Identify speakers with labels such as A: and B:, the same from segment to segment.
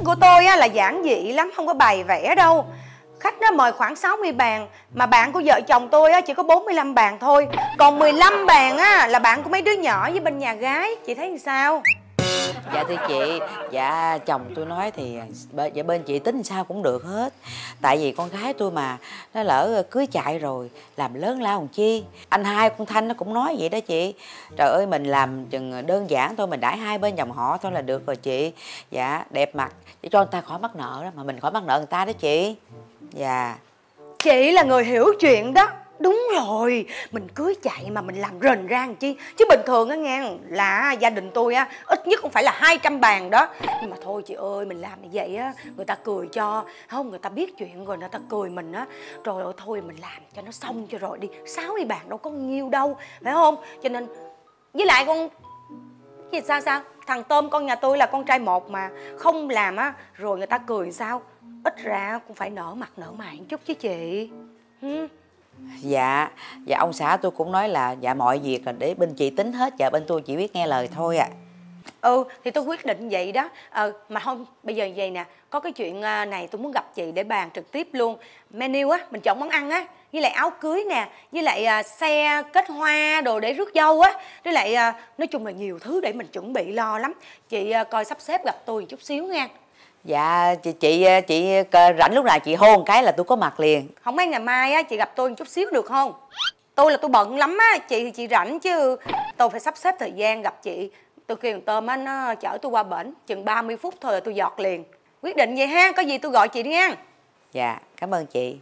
A: của tôi á là giản dị lắm, không có bày vẽ đâu. Khách nó mời khoảng 60 bàn, mà bạn của vợ chồng tôi á chỉ có 45 bàn thôi. Còn 15 bàn á là bạn của mấy đứa nhỏ với bên nhà gái. Chị thấy làm sao?
B: Dạ thưa chị, dạ chồng tôi nói thì bên chị tính sao cũng được hết. Tại vì con gái tôi mà nó lỡ cưới chạy rồi, làm lớn lao làm chi. Anh hai con Thanh nó cũng nói vậy đó chị. Trời ơi, mình làm chừng đơn giản thôi, mình đãi hai bên dòng họ thôi là được rồi chị. Dạ, đẹp mặt để cho người ta khỏi mắc nợ đó, mà mình khỏi mắc nợ người ta đó chị. Dạ.
A: Chị là người hiểu chuyện đó. Đúng rồi, mình cưới chạy mà mình làm rền rang chi. Chứ bình thường á nghe là gia đình tôi á ít nhất cũng phải là 200 bàn đó. Nhưng mà thôi chị ơi, mình làm như vậy á người ta cười cho. Không, người ta biết chuyện rồi người ta cười mình á. Trời ơi thôi mình làm cho nó xong cho rồi đi. 60 bàn đâu có nhiêu đâu, phải không? Cho nên với lại con gì sao thằng Tôm con nhà tôi là con trai một mà. Không làm á rồi người ta cười sao? Ít ra cũng phải nở mặt nở mày một chút chứ chị.
B: Dạ, dạ ông xã tôi cũng nói là dạ mọi việc là để bên chị tính hết, dạ bên tôi chỉ biết nghe lời thôi ạ.
A: Thì tôi quyết định vậy đó. Mà không, bây giờ vậy nè, có cái chuyện này tôi muốn gặp chị để bàn trực tiếp luôn. Menu á, mình chọn món ăn á, với lại áo cưới nè, với lại xe kết hoa đồ để rước dâu á, với lại nói chung là nhiều thứ để mình chuẩn bị lo lắm. Chị coi sắp xếp gặp tôi một chút xíu nha.
B: Dạ chị rảnh lúc nào chị hô một cái là tôi có mặt liền.
A: Không mấy ngày mai á chị gặp tôi một chút xíu được không? Tôi bận lắm á, chị thì chị rảnh chứ tôi phải sắp xếp thời gian gặp chị. Tôi kêu thằng Tôm á nó chở tôi qua bển chừng 30 phút thôi là tôi giọt liền. Quyết định vậy ha, có gì tôi gọi chị đi nha.
B: Dạ, cảm ơn chị.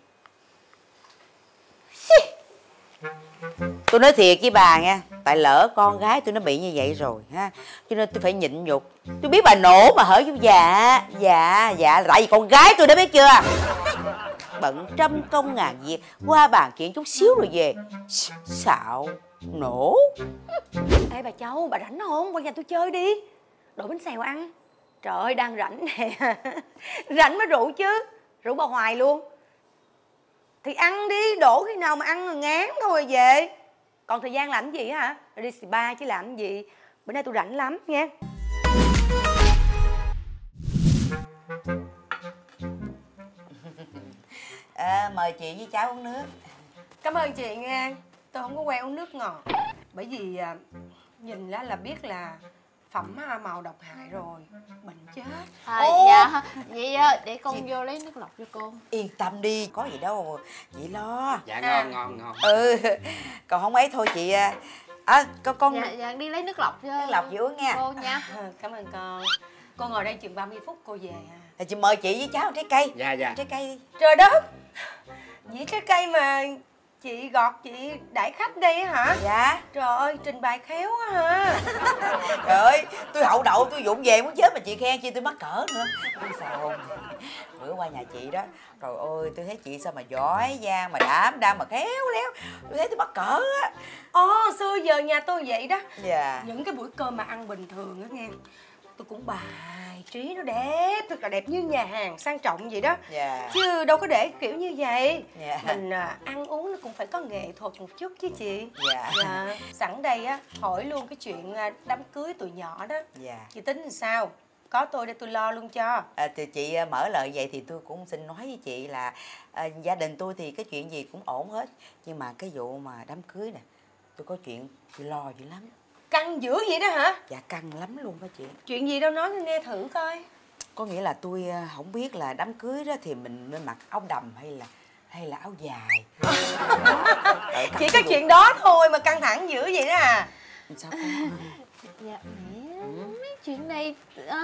B: Tôi nói thiệt với bà nha, tại lỡ con gái tôi nó bị như vậy rồi ha, cho nên tôi phải nhịn nhục. Tôi biết bà nổ mà hở chứ. Dạ tại vì con gái tôi đó, biết chưa? Bận trăm công ngàn việc, qua bàn chuyện chút xíu rồi về. Xạo nổ.
A: Ê bà Châu, bà rảnh không? Qua nhà tôi chơi đi. Đổ bánh xèo ăn. Trời ơi, đang rảnh nè. Rảnh mới rủ chứ. Rủ bà hoài luôn. Thì ăn đi, đổ khi nào mà ăn rồi ngán thôi về. Còn thời gian làm cái gì hả? Rồi đi spa chứ làm cái gì. Bữa nay tôi rảnh lắm nha.
B: Mời chị với cháu uống nước.
A: Cảm ơn chị nha. Tôi không có quen uống nước ngọt. Bởi vì nhìn là biết là phẩm màu độc hại rồi. Bệnh chết.
C: Dạ, vậy để con vô lấy nước lọc cho cô.
B: Yên tâm đi, có gì đâu chị lo.
D: Dạ ngon.
B: Còn không ấy thôi chị. Con
C: Dạ đi lấy nước lọc cho
B: nước lọc chị uống nha.
C: Cô nha.
A: Cảm ơn con. Con ngồi đây chừng 30 phút cô về à.
B: Thì chị mời chị với cháu trái cây.
D: Dạ
B: Trái cây đi.
A: Trời đất, dĩ trái cây mà chị gọt chị đãi khách đây á hả?
B: Dạ.
A: Trời ơi, trình bày khéo quá ha.
B: Trời ơi, tôi hậu đậu tôi vụng về muốn chết mà chị khen chi tôi mắc cỡ nữa. Biết sao không? Bữa qua nhà chị đó, trời ơi tôi thấy chị sao mà giỏi giang mà đảm đang mà khéo léo. Tôi thấy tôi mắc cỡ á.
A: Xưa giờ nhà tôi vậy đó.
B: Dạ.
A: Những cái buổi cơm mà ăn bình thường á nghe, tôi cũng bài trí nó đẹp, thật là đẹp như nhà hàng sang trọng vậy đó.
B: Dạ.
A: Chứ đâu có để kiểu như vậy.
B: Dạ.
A: Mình ăn uống nó cũng phải có nghệ thuật một chút chứ chị.
B: Dạ.
A: Sẵn đây á, hỏi luôn cái chuyện đám cưới tụi nhỏ đó.
B: Dạ.
A: Chị tính làm sao? Có tôi để tôi lo luôn cho.
B: Thì chị mở lời vậy thì tôi cũng xin nói với chị là gia đình tôi thì cái chuyện gì cũng ổn hết. Nhưng mà cái vụ mà đám cưới nè, tôi có chuyện tôi lo dữ lắm.
A: Căng dữ vậy đó hả?
B: Dạ căng lắm luôn đó chị.
A: Chuyện gì đâu nói nghe thử coi.
B: Có nghĩa là tôi không biết là đám cưới đó thì mình nên mặc áo đầm hay là áo dài.
A: Chỉ có chuyện đó thôi mà căng thẳng dữ vậy đó à?
B: Sao con?
C: Dạ mẹ, mấy chuyện này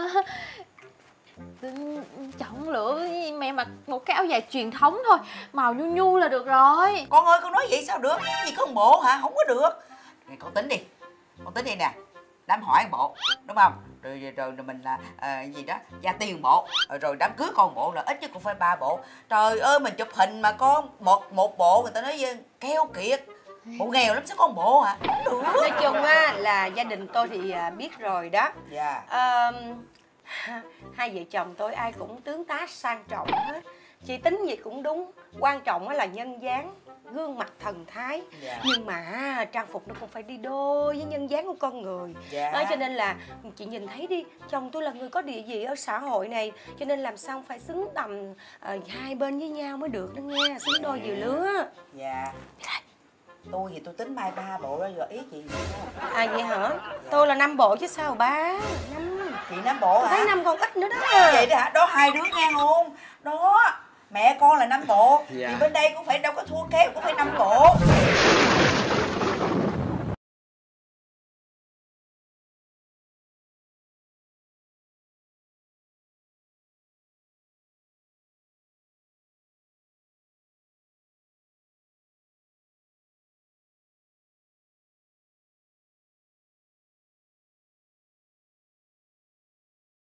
C: chọn lựa mẹ mặc một cái áo dài truyền thống thôi, màu nhu nhu là được rồi.
B: Con ơi, con nói vậy sao được? Gì có một bộ hả? Không có được. Này, con tính đi nè. Đám hỏi một bộ, đúng không? Rồi mình là gì đó, gia tiên một bộ, rồi đám cưới con bộ là ít nhất cũng phải 3 bộ. Trời ơi, mình chụp hình mà con một bộ người ta nói keo kiệt. Bộ nghèo lắm sao có một bộ hả? Được.
A: Nói chung á là gia đình tôi thì biết rồi đó.
B: Dạ.
A: Hai vợ chồng tôi ai cũng tướng tá sang trọng hết. Chị tính gì cũng đúng, quan trọng là nhân dáng, gương mặt thần thái. Nhưng mà trang phục nó cũng phải đi đôi với nhân dáng của con người. Đó, cho nên là chị nhìn thấy đi, chồng tôi là người có địa vị ở xã hội này, cho nên làm sao phải xứng tầm hai bên với nhau mới được đó nghe, xứng đôi vừa lứa.
B: Dạ. Tôi thì tôi tính may 3 bộ đó, rồi ý chị gì đó.
A: À vậy hả? Tôi là 5 bộ chứ sao ba? 5.
B: Chị 5 bộ hả?
A: Thấy 5 còn ít nữa đó.
B: Vậy đó hả? Đó hai đứa nghe luôn. Đó, mẹ con là 5 bộ.
D: Dạ.
B: Thì bên đây cũng phải đâu có thua kém